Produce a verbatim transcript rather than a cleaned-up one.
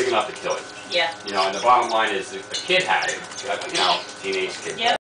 enough to kill it. Yeah. You know, and the bottom line is, if a kid had it, you know, teenage kid. Yep.